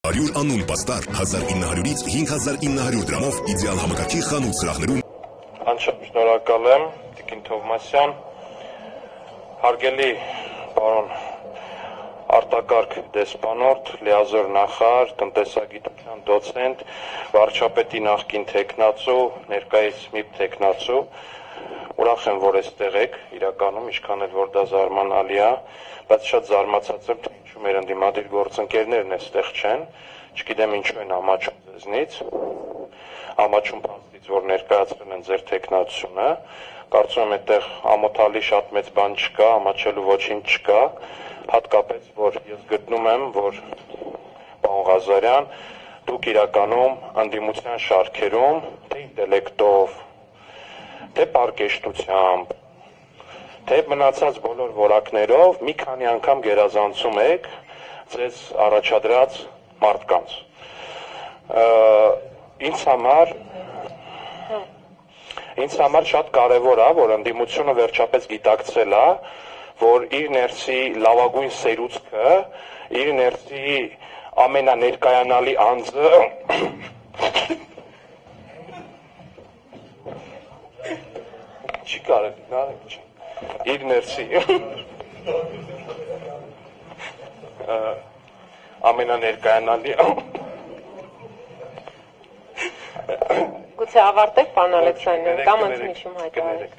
100 անուն պաստար 1900-ից 5900 դրամով իդեալ համակարգի խանութ սրահներում։ Անչափ շնորհակալ եմ, Տիկին Թովմասյան, հարգելի պարոն արտակարգ դեսպանորդ, լիազոր նախարար, տնտեսագիտության դոցենտ, վարչապետի նախկին թեկնածու, ներկայիս ՄԻՊ թեկնածու, ուրախ եմ, որ այստեղ եք, իրականում ինչքան էլ որ դա զարմանալի է, բայց շատ զարմացած եմ, թե ինչու մեր ընդդիմադիր գործընկերներն այստեղ չեն, չգիտեմ ինչու են ամաչում ձեզնից, ամաչում փաստից, որ ներկայացրել են ձեր թեկնածությունը, կարծում եմ այդտեղ ամոթալի շատ մեծ բան չկա, ամաչելու ոչինչ չկա, հատկապես որ ես գտնում եմ, որ պարոն Ղազարյան, դուք իրականում ընդդիմության շարքերում, թե ինտելեկտով, թե պարկեշտությամբ, թե մնացած բոլոր որակներով մի քանի անգամ գերազանցում եք ձեզ առաջադրած մարդկանց։ Ինձ համար շատ կարևոր է, որ ընդդիմությունը վերջապես գիտակցել է, որ իր ներսի լավագույն սերուցքը, իր ներսի ամենաներկայանալի անձը չի կարելի, նարեկ չի, իր ներսի ամենաներկայանալի Գուցե ավարտեք, պարոն Ալեքսանյան, կամ ընդմիջում հայտարարեք։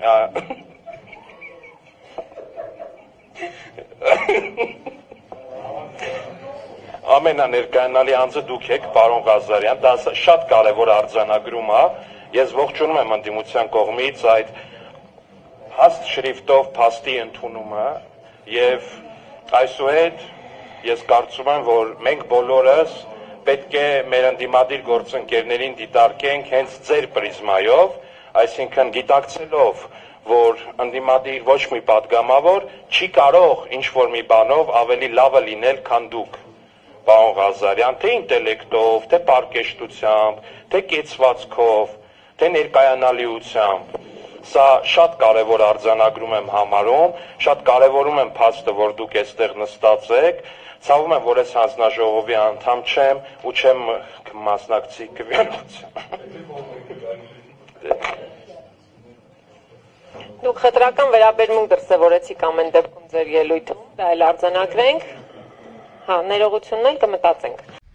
Ամենաներկայանալի անձը դուք եք, պարոն Ղազարյան, դա շատ կարևոր արձանագրում է, ես ողջունում եմ ընդդիմության կողմից այդ հաստ շրիֆտով փաստի ընդունումը եւ այսուհետ ես կարծում եմ, որ մենք բոլորս պետք է մեր ընդդիմադիր գործընկերներին դիտարկենք հենց ձեր պրիզմայով, այսինքն գիտակցելով, որ ընդդիմադիր ոչ մի պատգամավոր չի կարող ինչ-որ մի բանով ավելի լավը լինել, քան դուք, պարոն Ղազարյան, թե ինտելեկտով, թե պարկեշտությամբ, թե կեցվածքով, թե ներկայանալիությամբ։ Սա շատ կարևոր արձանագրում եմ համարում, շատ կարևորում եմ փաստը, որ դուք այստեղ նստած եք, ցավում եմ, որ ես հանձնաժողովի անդամ չեմ ու չեմ մասնակցի քվեարկության։ Դուք խտրական վերաբերմունք դրսևորեցիք ամեն դեպքում ձեր ելույթում, դա էլ արձանագրենք, հա, ներողությունն էլ կմտածենք։